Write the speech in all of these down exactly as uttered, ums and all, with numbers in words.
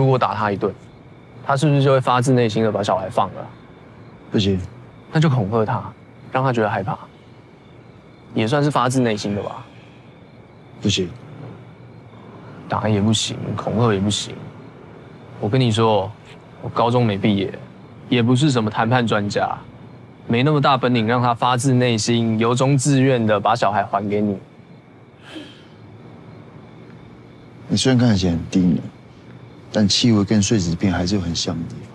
如果打他一顿，他是不是就会发自内心的把小孩放了？ 不行， 那就恐吓他，让他觉得害怕，也算是发自内心的吧。 不行， 打也不行，恐吓也不行。我跟你说，我高中没毕业，也不是什么谈判专家，没那么大本领让他发自内心、由衷自愿的把小孩还给你。 你虽然看起来很低能，但气味跟碎纸片还是有很像的地方。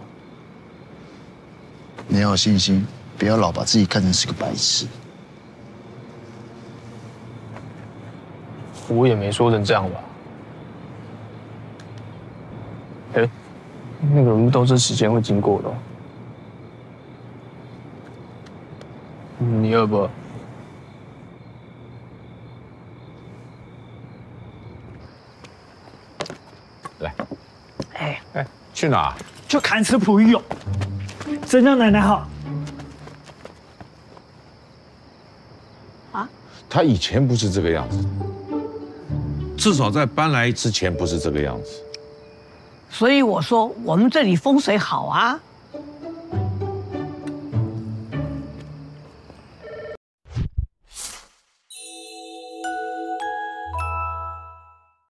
你要有信心，不要老把自己看成是个白痴。 我也没说成这样吧。哎，那个人都是时间会经过的、哦。你饿不饿？ 来， 哎哎，去哪？ 就看吃璞玉哦。真让奶奶好。 啊？ 他以前不是这个样子，至少在搬来之前不是这个样子。 所以我说我们这里风水好啊。